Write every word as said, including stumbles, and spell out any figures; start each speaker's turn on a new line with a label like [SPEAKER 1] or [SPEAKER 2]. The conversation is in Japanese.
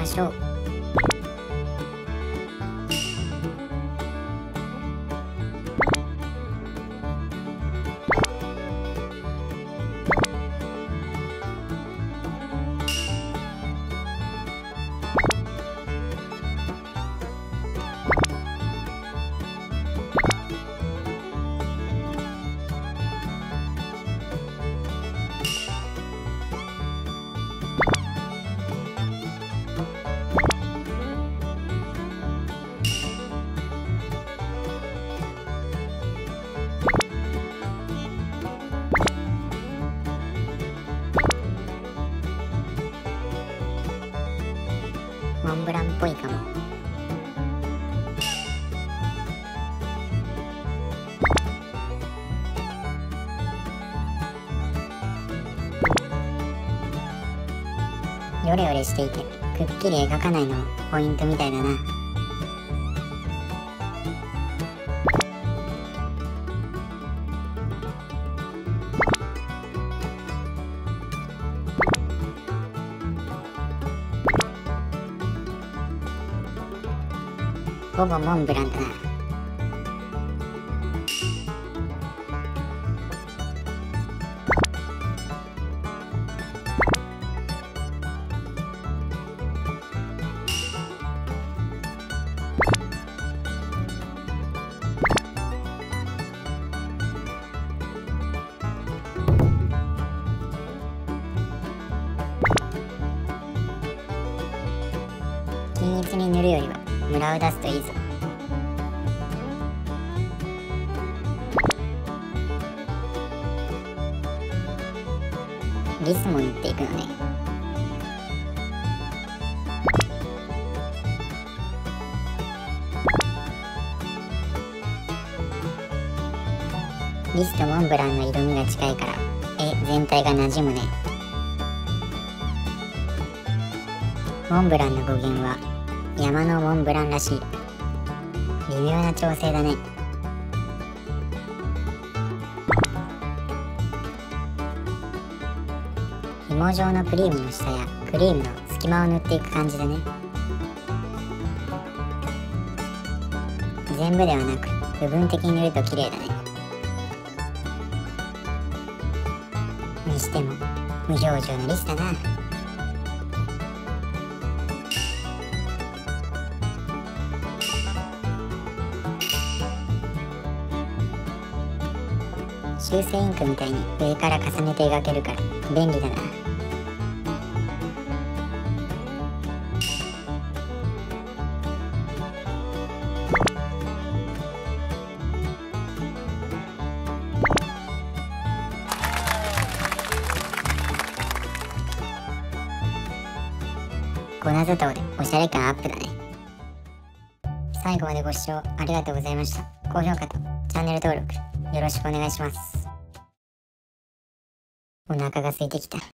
[SPEAKER 1] しょう。モンブランっぽいかも。ヨレヨレしていてくっきり描かないのもポイントみたいだな。ほぼモンブランだな。均一に塗るよりはムラを出すといいぞ。リスも塗っていくのね。リスとモンブランの色味が近いから絵全体が馴染むね。モンブランの語源は山のモンブランらしい。微妙な調整だね。紐状のクリームの下やクリームの隙間を塗っていく感じだね。全部ではなく部分的に塗ると綺麗だね。にしても無表情のリスだな。修正インクみたいに上から重ねて描けるから便利だな。粉砂糖でおしゃれ感アップだね。最後までご視聴ありがとうございました。高評価とチャンネル登録よろしくお願いします。お腹が空いてきた。